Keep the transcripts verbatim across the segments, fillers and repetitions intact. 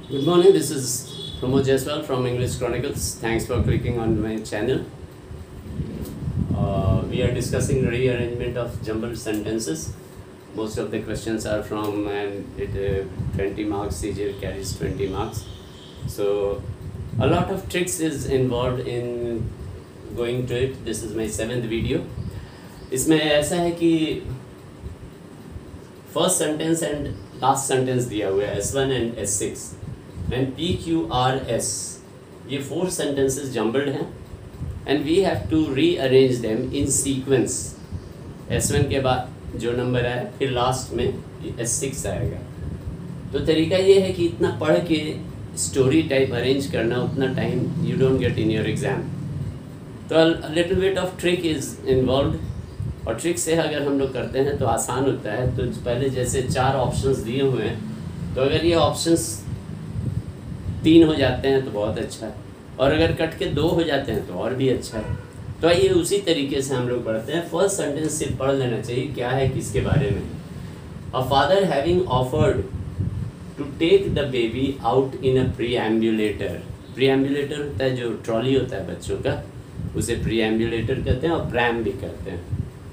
Good morning, this is Pramod Jaiswal from English Chronicles. Thanks for clicking on my channel. Uh, we are discussing rearrangement of jumbled sentences. Most of the questions are from and it uh, twenty marks, C J carries twenty marks. So a lot of tricks is involved in going to it. This is my seventh video. इसमें ऐसा है कि first sentence and last sentence दिया हुआ है S one and S six and P Q R S, ये four sentences jumbled हैं and we have to rearrange them in sequence. S one के बाद जो नंबर आया फिर लास्ट में एस सिक्स आएगा. तो तरीका ये है कि इतना पढ़ के स्टोरी टाइप अरेंज करना उतना time you don't get in your exam. तो little bit of trick is involve, और ट्रिक से अगर हम लोग करते हैं तो आसान होता है. तो पहले जैसे चार ऑप्शंस दिए हुए हैं, तो अगर ये ऑप्शंस तीन हो जाते हैं तो बहुत अच्छा है, और अगर कट के दो हो जाते हैं तो और भी अच्छा है. तो आइए उसी तरीके से हम लोग पढ़ते हैं. फर्स्ट सेंटेंस सिर्फ पढ़ लेना चाहिए क्या है किसके बारे में. A father having offered to take the baby out in a perambulator. Perambulator होता है जो ट्रॉली होता है बच्चों का, उसे प्रीएम्बुलेटर कहते हैं और प्रैम भी कहते हैं.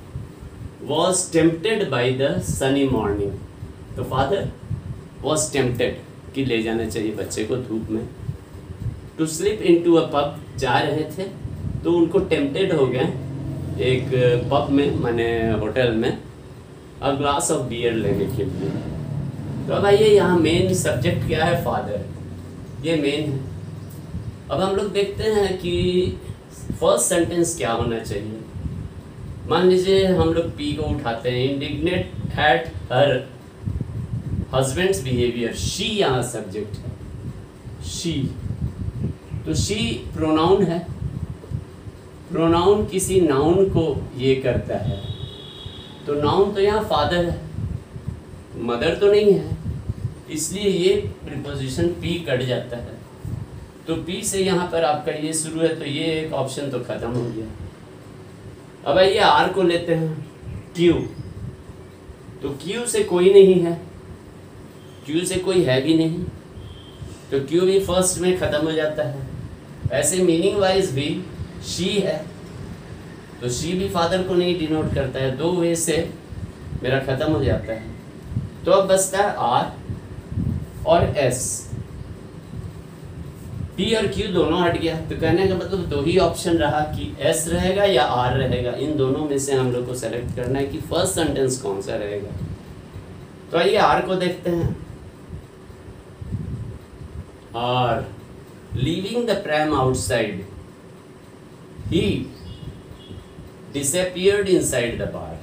was tempted by the sunny morning. तो father was tempted कि ले जाना चाहिए बच्चे को धूप में. to slip into a pub, जा रहे थे तो उनको tempted हो गए एक पब में, माने होटल में, a glass of beer लेने के लिए. तो अब आइए यहाँ मेन सब्जेक्ट क्या है, फादर, ये मेन है. अब हम लोग देखते हैं कि फर्स्ट सेंटेंस क्या होना चाहिए. मान लीजिए हम लोग पी को उठाते हैं, indignant at her husband's behaviour. She यहाँ सब्जेक्ट है, शी. तो शी प्रोनाउन है. प्रोनाउन किसी नाउन को ये करता है, तो नाउन तो यहाँ फादर है, मदर तो नहीं है, इसलिए ये प्रीपोजिशन पी कट जाता है. तो पी से यहाँ पर आपका ये शुरू है, तो ये एक ऑप्शन तो ख़त्म हो गया. अब आइए आर को लेते हैं, क्यू. तो क्यू से कोई नहीं है, क्यू से कोई है भी नहीं, तो क्यू भी फर्स्ट में ख़त्म हो जाता है. ऐसे मीनिंग वाइज भी शी है, तो शी भी फादर को नहीं डिनोट करता है. दो वे से मेरा ख़त्म हो जाता है. तो अब बचता है आर और एस. पी और क्यू दोनों हट गया, तो कहने का मतलब दो ही ऑप्शन रहा कि एस रहेगा या आर रहेगा. इन दोनों में से हम लोग को सेलेक्ट करना है कि फर्स्ट सेंटेंस कौन सा रहेगा. तो आइए आर को देखते हैं. R leaving the pram outside, he disappeared inside the bar.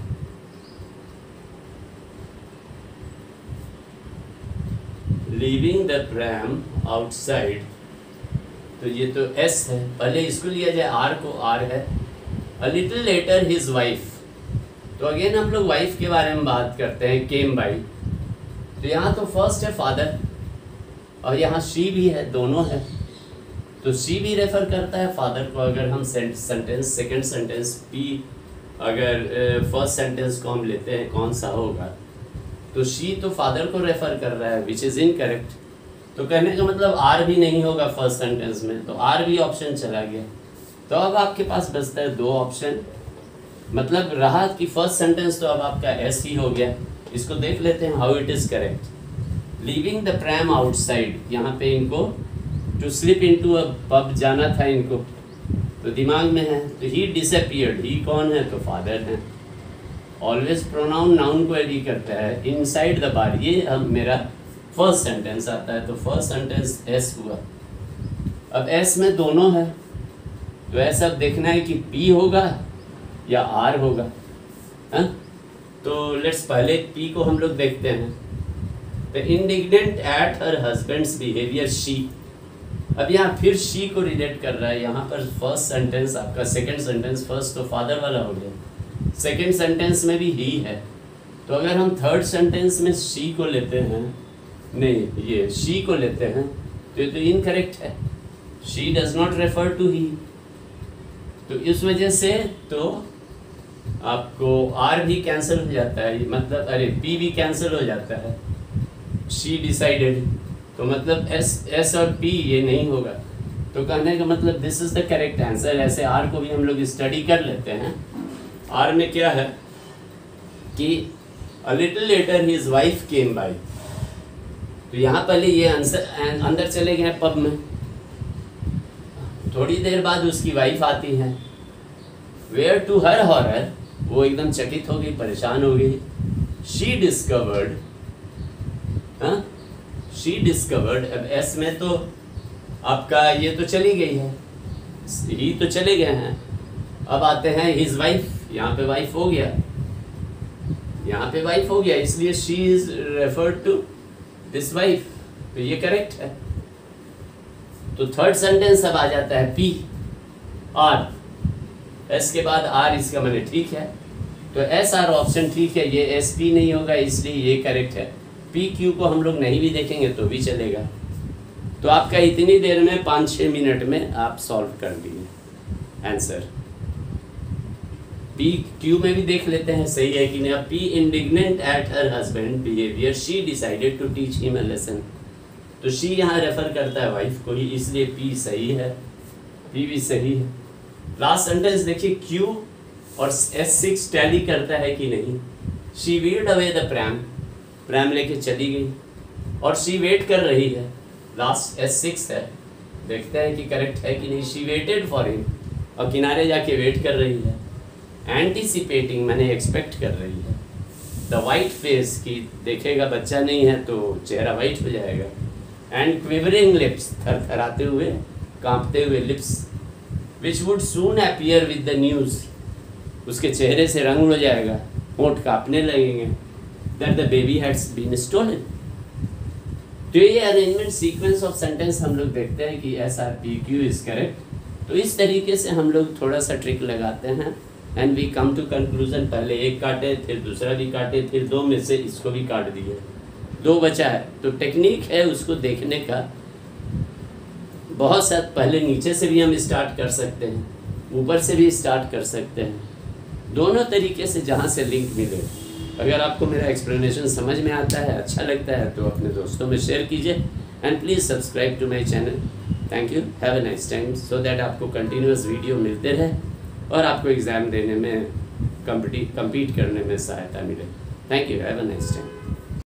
Leaving the pram outside, तो ये तो एस है, पहले इसको लिया जाए, आर को आर है. A little later his wife, तो अगेन हम लोग वाइफ के बारे में बात करते हैं, केम बाई. तो यहाँ तो फर्स्ट है फादर, और यहाँ शी भी है, दोनों है, तो शी भी रेफर करता है फादर को. अगर हम सेंटेंस सेकंड सेंटेंस पी, अगर फर्स्ट सेंटेंस को हम लेते हैं कौन सा होगा, तो शी तो फादर को रेफर कर रहा है, विच इज़ इनकरेक्ट. तो कहने का मतलब आर भी नहीं होगा फर्स्ट सेंटेंस में, तो आर भी ऑप्शन चला गया. तो अब आपके पास बचता है दो ऑप्शन, मतलब रहा कि फर्स्ट सेंटेंस तो अब आपका एस ही हो गया. इसको देख लेते हैं how it is correct. Leaving the pram outside, यहाँ पे इनको to slip into a pub जाना था इनको, तो दिमाग में है. तो ही डिसअपीयर्ड, ही कौन है, तो फादर है. ऑलवेज प्रोनाउन नाउन को एडी करता है. इनसाइड द बार, ये अब मेरा फर्स्ट सेंटेंस आता है, तो फर्स्ट सेंटेंस एस हुआ. अब एस में दोनों है, तो ऐसा देखना है कि पी होगा या आर होगा. हाँ, तो लेट्स पहले पी को हम लोग देखते हैं. तो indignant at her husband's behaviour, she. अब यहाँ फिर शी को रिलेट कर रहा है. यहाँ पर फर्स्ट सेंटेंस आपका, सेकंड सेंटेंस फर्स्ट तो फादर वाला हो गया, सेकंड सेंटेंस में भी ही है. तो अगर हम थर्ड सेंटेंस में शी को लेते हैं, नहीं ये शी को लेते हैं, तो ये तो इनकरेक्ट है. She does not refer to he, तो इस वजह से तो आपको आर भी कैंसिल हो जाता है, मतलब अरे पी भी कैंसिल हो जाता है. शी डिसाइडेड, तो मतलब एस एस और पी ये नहीं होगा। तो कहने का मतलब this is the correct answer. ऐसे आर को भी हम लोग स्टडी कर लेते हैं। आर में क्या है कि a little later his wife came by. तो यहाँ पहले ये आंसर अंदर चले गए पब में, थोड़ी देर बाद उसकी वाइफ आती है। वेयर टू हर हॉरर, वो एकदम चकित हो गई, परेशान हो गई। शी डिस्कवर्ड, हाँ शी डिस्कवर्ड। अब एस में तो आपका ये तो चली गई है, ही तो चले गए हैं। अब आते हैं हिज वाइफ, यहाँ पे वाइफ हो गया, यहाँ पे वाइफ हो गया, इसलिए she is referred to this wife. तो ये करेक्ट है। तो थर्ड सेंटेंस अब आ जाता है पी आर, एस के बाद आर, इसका मैंने ठीक है। तो एस आर ऑप्शन ठीक है, ये एस पी नहीं होगा, इसलिए ये करेक्ट है। पी क्यू को हम लोग नहीं भी देखेंगे तो भी चलेगा। तो आपका इतनी देर में पाँच छः मिनट में आप सॉल्व कर लिए आंसर। पी क्यू में भी देख लेते हैं सही है कि नहीं। P indignant at her husband behaviour she decided to teach him a lesson. तो शी यहाँ रेफर करता है वाइफ को ही, इसलिए पी सही है, पी भी सही है। लास्ट सेंटेंस देखिए, क्यू और एस सिक्स टैली करता है कि नहीं। She wheeled away the pram, pram लेके चली गई और शी वेट कर रही है। लास्ट एस सिक्स है, देखते हैं कि करेक्ट है कि नहीं। शी वेटेड फॉर हिम, और किनारे जाके वेट कर रही है। एंटीसिपेटिंग मैंने एक्सपेक्ट कर रही है। द वाइट फेस की देखेगा बच्चा नहीं है तो चेहरा वाइट हो जाएगा। एंड क्विवरिंग लिप्स, थरथराते हुए कांपते हुए lips, which would soon appear with the news, उसके चेहरे से रंग हो जाएगा, होंठ कांपने लगेंगे। That the baby had's been stolen. तो ये अरेंजमेंट सीक्वेंस ऑफ सेंटेंस हम लोग देखते हैं कि S R P Q is correct. तो इस तरीके से हम लोग थोड़ा सा ट्रिक लगाते हैं and we come to conclusion. पहले एक काटे, फिर दूसरा भी काटे, फिर दो में से इसको भी काट दिए, दो बचा है। तो टेक्निक है उसको देखने का बहुत सा। पहले नीचे से भी हम स्टार्ट कर सकते हैं, ऊपर से भी स्टार्ट कर सकते हैं, दोनों तरीके से जहाँ से लिंक मिले। अगर आपको मेरा एक्सप्लेनेशन समझ में आता है, अच्छा लगता है, तो अपने दोस्तों में शेयर कीजिए and please subscribe to my channel. Thank you, have a nice time. So that आपको कंटिन्यूअस वीडियो मिलते रहे और आपको एग्ज़ाम देने में, कम्पीट करने में सहायता मिले। Thank you, have a nice time.